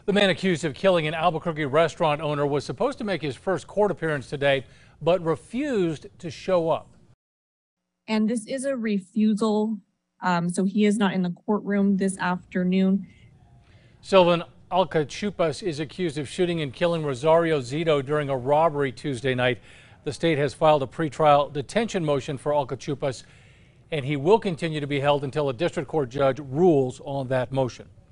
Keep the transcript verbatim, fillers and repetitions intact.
The man accused of killing an Albuquerque restaurant owner was supposed to make his first court appearance today, but refused to show up. And this is a refusal, um, so he is not in the courtroom this afternoon. Sylvan Alcachupas is accused of shooting and killing Rosario Zito during a robbery Tuesday night. The state has filed a pretrial detention motion for Alcachupas, and he will continue to be held until a district court judge rules on that motion.